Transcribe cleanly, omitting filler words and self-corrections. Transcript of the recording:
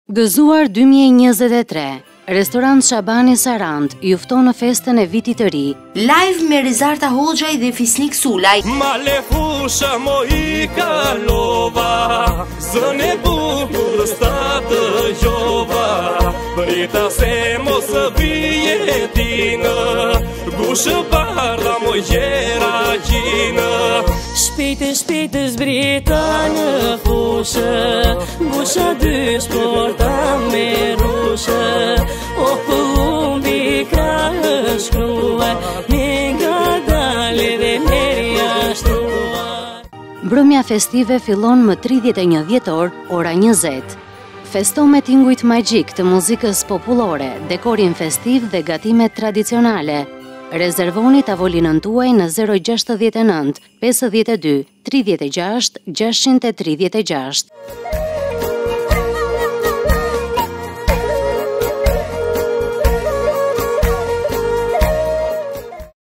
Gëzuar 2023, Restorant Shabani Sarand ju fton në festën e vitit të ri. Live me Rizarta Hoxhaj dhe Fisnik Sulaj. Male fusha mo I kalova, zën e bukur sta të gjova, prita se mos vije tinë, gushë bardha mo gjera gjinë. Shpejtë zbrita në fushë, busha dy shporta me rushë, o pëllumbi ka shkruar, një nga dale dhe merja shtruar. Mbrëmja festive fillon më 31 dhjetor, ora 20. Festo me tingujt magjik të muzikës popullore, dekorin festiv dhe gatimet tradicionale. Rezervoni tavolinën tuaj në 069 52 36 636.